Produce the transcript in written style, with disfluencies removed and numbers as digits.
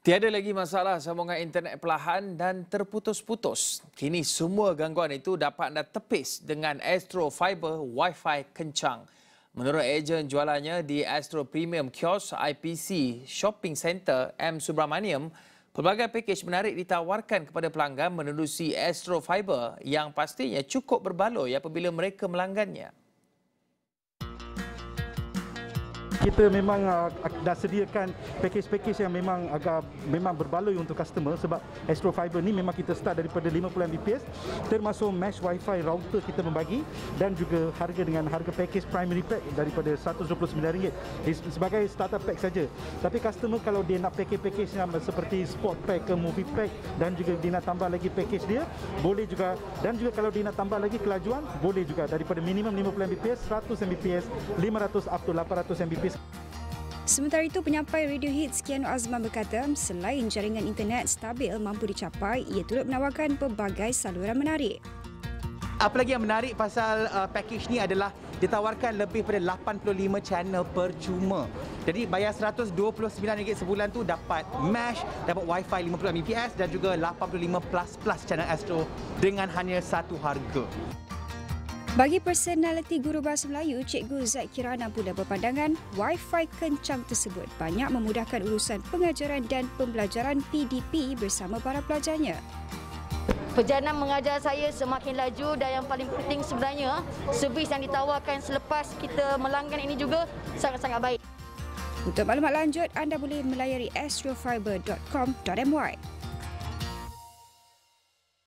Tiada lagi masalah sambungan internet perlahan dan terputus-putus. Kini semua gangguan itu dapat anda tepis dengan Astro Fiber Wi-Fi kencang. Menurut ejen jualannya di Astro Premium Kiosk IPC Shopping Centre M. Subramaniam, pelbagai pakej menarik ditawarkan kepada pelanggan menerusi Astro Fiber yang pastinya cukup berbaloi apabila mereka melanggannya. Kita memang dah sediakan pakej-pakej yang memang berbaloi untuk customer sebab Astro Fiber ni memang kita start daripada 50 Mbps termasuk mesh Wi-Fi router kita membagi dan juga dengan harga pakej primary pack daripada RM129 sebagai starter pack saja. Tapi customer kalau dia nak pakej-pakej yang seperti sport pack ke movie pack dan juga dia nak tambah lagi pakej dia boleh juga, dan juga kalau dia nak tambah lagi kelajuan boleh juga daripada minimum 50 Mbps, 100 Mbps, 500 up to 800 Mbps. Sementara itu, penyampai Radio Hits Kiano Azman berkata, selain jaringan internet stabil mampu dicapai, ia turut menawarkan pelbagai saluran menarik. Apa lagi yang menarik pasal package ni adalah ditawarkan lebih pada 85 channel percuma. Jadi bayar RM129 sebulan tu dapat mesh, dapat Wi-Fi 50 Mbps dan juga 85+ channel Astro dengan hanya satu harga. Bagi personaliti guru bahasa Melayu, Cikgu Zaid Kirana pula berpandangan Wi-Fi kencang tersebut banyak memudahkan urusan pengajaran dan pembelajaran PDP bersama para pelajarnya. Perjalanan mengajar saya semakin laju dan yang paling penting sebenarnya servis yang ditawarkan selepas kita melanggan ini juga sangat-sangat baik. Untuk maklumat lanjut, anda boleh melayari astrofiber.com.my.